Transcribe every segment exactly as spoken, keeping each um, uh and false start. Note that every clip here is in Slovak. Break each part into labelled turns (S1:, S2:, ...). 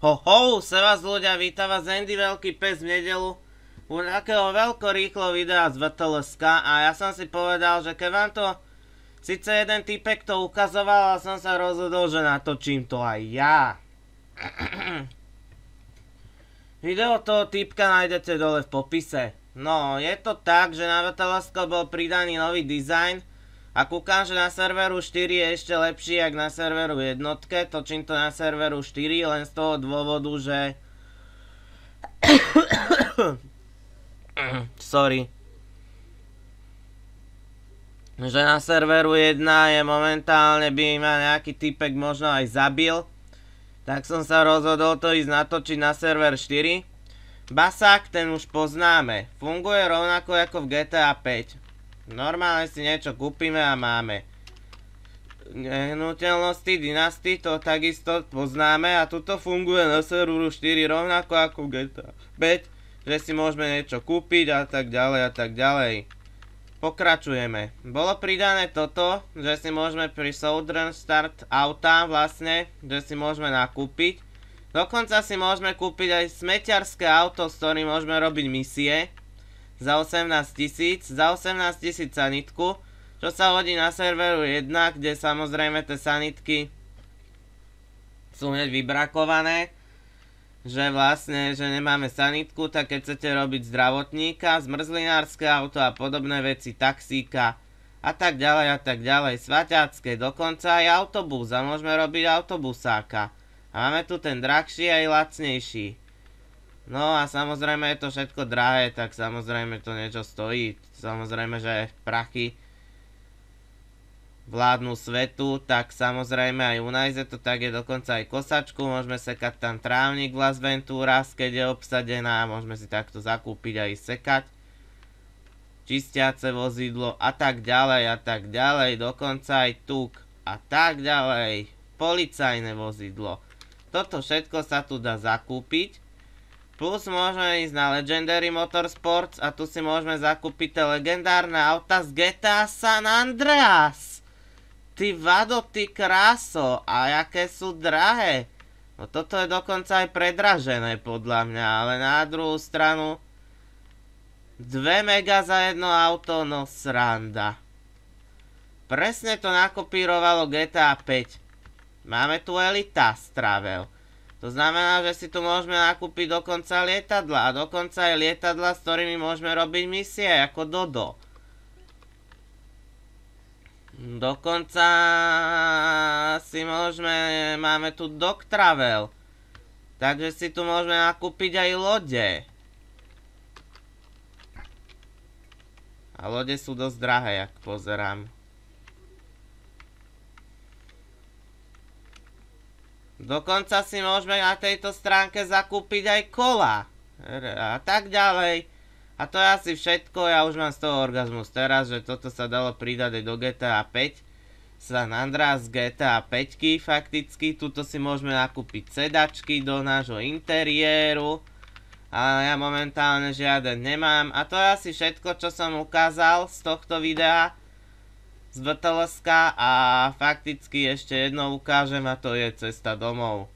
S1: Ho ho, se vás ľudia, víta vás Andy Veľký pes v nedelu u nejakého veľko rýchlo videa z vé té el es ká a ja som si povedal, že keď vám to síce jeden typek to ukazoval, ale som sa rozhodol, že natočím to aj ja. Video toho typka nájdete dole v popise. No, je to tak, že na vé té el es ká bol pridaný nový dizajn a kúkam, že na serveru štyri je ešte lepší jak na serveru jednotke. Točím to na serveru štyri len z toho dôvodu, že... Sorry. Že na serveru jedna je momentálne, by ma nejaký typek možno aj zabil. Tak som sa rozhodol to ísť natočiť na server štyri. Basák, ten už poznáme. Funguje rovnako ako v gé té á päť. Normálne si niečo kúpime a máme. Nehnuteľnosti, dynasty, to takisto poznáme a tuto funguje na serveru štyri rovnako ako v gé té á päť. Že si môžeme niečo kúpiť a tak ďalej a tak ďalej. Pokračujeme. Bolo pridané toto, že si môžeme pri Southern Start auta vlastne, že si môžeme nakúpiť. Dokonca si môžeme kúpiť aj smeťarské auto, s ktorým môžeme robiť misie. Za osemnásť tisíc, za osemnásť tisíc sanitku, čo sa hodí na serveru jedna, kde samozrejme tie sanitky sú hneď vybrakované. Že vlastne, že nemáme sanitku, tak keď chcete robiť zdravotníka, zmrzlinárske auto a podobné veci, taxíka a tak ďalej a tak ďalej, svaťácké, dokonca aj autobus a môžeme robiť autobusáka. A máme tu ten drahší aj lacnejší. No a samozrejme je to všetko drahé, tak samozrejme to niečo stojí. Samozrejme, že prachy vládnu svetu, tak samozrejme aj u nás je to tak, je dokonca aj kosačku, môžeme sekať tam trávnik v Las Venturas, keď je obsadená, môžeme si takto zakúpiť aj sekať. Čistiace vozidlo a tak ďalej a tak ďalej, dokonca aj tuk a tak ďalej. Policajné vozidlo. Toto všetko sa tu dá zakúpiť. Plus môžeme ísť na Legendary Motorsports a tu si môžeme zakúpiť tie legendárne auta z gé té á San Andreas. Ty vado, ty kráso, a jaké sú drahé. No toto je dokonca aj predražené podľa mňa, ale na druhú stranu dve mega za jedno auto, no sranda. Presne to nakopírovalo gé té á päť. Máme tu Elitas Travel. To znamená, že si tu môžeme nakúpiť dokonca lietadla a dokonca aj lietadla, s ktorými môžeme robiť misie, ako Dodo. Dokonca si môžeme, máme tu Dog Travel. Takže si tu môžeme nakúpiť aj lode. A lode sú dosť drahé, jak pozerám. Dokonca si môžeme na tejto stránke zakúpiť aj kola. A tak ďalej. A to je asi všetko, ja už mám z toho orgazmus teraz, že toto sa dalo pridať aj do gé té á päť. San Andreas gé té á päť fakticky. Tuto si môžeme nakúpiť sedačky do nášho interiéru. Ale ja momentálne žiaden nemám. A to je asi všetko, čo som ukázal z tohto videa. Z vé té el es ká a fakticky ešte jedno ukážem a to je cesta domov.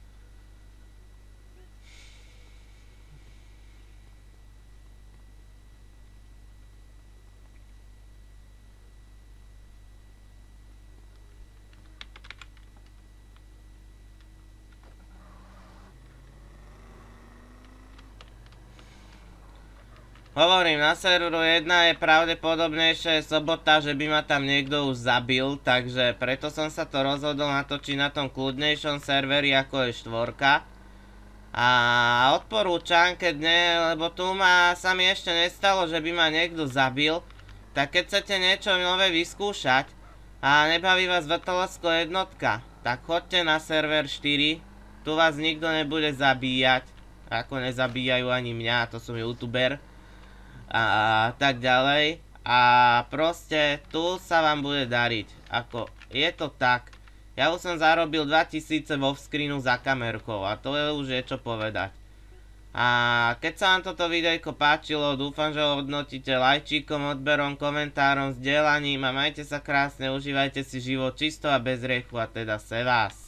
S1: Hovorím, na serveru jedna je pravdepodobnejšie sobota, že by ma tam niekto už zabil, takže preto som sa to rozhodol natočiť na tom kľudnejšom serveri ako je štvorka. A odporúčam, keď nie, lebo tu ma, sa mi ešte nestalo, že by ma niekto zabil, tak keď chcete niečo nové vyskúšať a nebaví vás vé té el es ká jednotka, tak choďte na server štyri, tu vás nikto nebude zabíjať, ako nezabíjajú ani mňa, to som youtuber. A tak ďalej a proste tu sa vám bude dariť, ako je to tak. Ja už som zarobil dva tisíce vo screenu za kamerkou a to je už je čo povedať. A keď sa vám toto videjko páčilo, dúfam, že ho hodnotíte lajčíkom, odberom, komentárom, zdieľaním a majte sa krásne, užívajte si život čisto a bez riechu a teda se vás.